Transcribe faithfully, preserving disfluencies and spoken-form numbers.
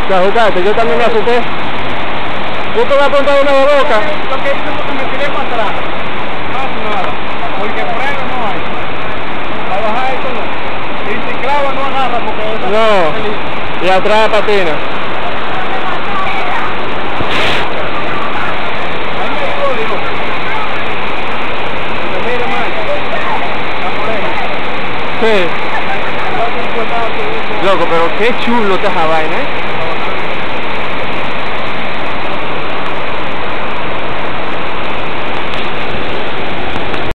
Te asustaste, yo también me asusté. Yo te voy a contar una de boca. Lo que hice porque me tiré para atrás. Más nada. Porque freno no hay. A bajar esto no. Y si clava no agarra porque... No. Y atrás patina. Ahí me digo, digo. Me mire más. La morena. Sí. Loco, pero qué chulo está esa vaina, ¿eh?